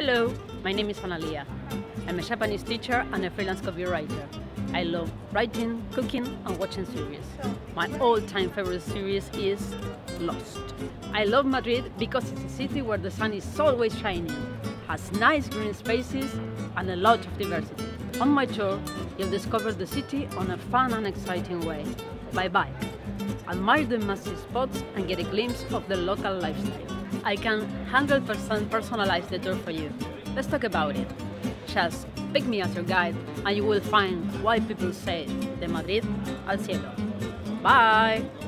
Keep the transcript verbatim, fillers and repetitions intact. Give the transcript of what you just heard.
Hello, my name is Analia. I'm a Japanese teacher and a freelance copywriter. I love writing, cooking and watching series. My all-time favorite series is Lost. I love Madrid because it's a city where the sun is always shining, has nice green spaces and a lot of diversity. On my tour, you'll discover the city on a fun and exciting way, by bike. Admire the massive spots and get a glimpse of the local lifestyle. I can one hundred percent personalize the tour for you. Let's talk about it. Just pick me as your guide and you will find why people say de Madrid al cielo. Bye!